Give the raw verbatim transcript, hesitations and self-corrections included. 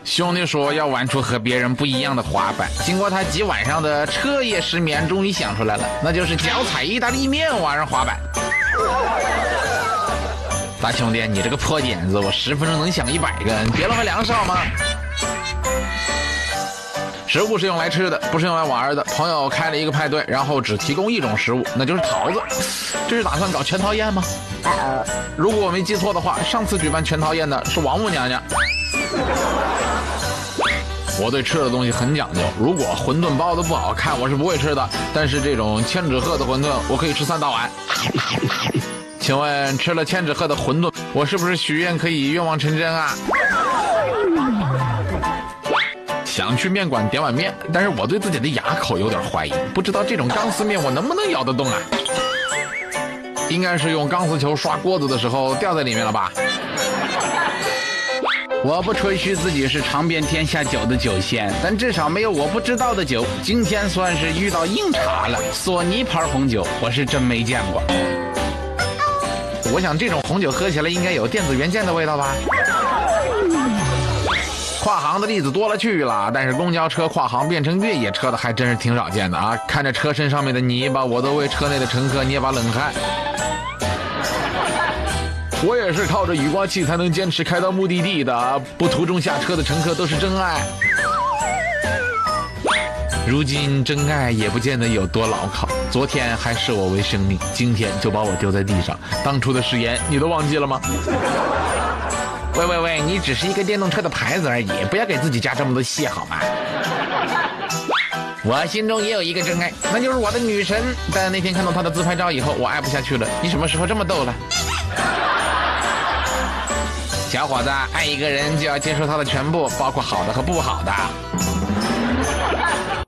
兄弟说要玩出和别人不一样的滑板，经过他几晚上的彻夜失眠，终于想出来了，那就是脚踩意大利面玩滑板。大兄弟，你这个破点子，我十分钟能想一百个，你别浪费粮食好吗？食物是用来吃的，不是用来玩的。朋友开了一个派对，然后只提供一种食物，那就是桃子。这是打算搞全桃宴吗？如果我没记错的话，上次举办全桃宴的是王母娘娘。我对吃的东西很讲究，如果馄饨包的不好看，我是不会吃的。但是这种千纸鹤的馄饨，我可以吃三大碗。请问吃了千纸鹤的馄饨，我是不是许愿可以愿望成真啊？想去面馆点碗面，但是我对自己的牙口有点怀疑，不知道这种钢丝面我能不能咬得动啊？应该是用钢丝球刷锅子的时候掉在里面了吧？ 我不吹嘘自己是尝遍天下酒的酒仙，但至少没有我不知道的酒。今天算是遇到硬茬了，索尼牌红酒我是真没见过。 我想这种红酒喝起来应该有电子元件的味道吧？跨行的例子多了去了，但是公交车跨行变成越野车的还真是挺少见的啊！看着车身上面的泥巴，我都为车内的乘客捏把冷汗。我也是靠着雨刮器才能坚持开到目的地的，不途中下车的乘客都是真爱。如今真爱也不见得有多牢靠，昨天还视我为生命，今天就把我丢在地上。当初的誓言你都忘记了吗？喂喂喂，你只是一个电动车的牌子而已，不要给自己加这么多戏好吗？我心中也有一个真爱，那就是我的女神，但那天看到她的自拍照以后，我爱不下去了。你什么时候这么逗了？小伙子，爱一个人就要接受他的全部，包括好的和不好的。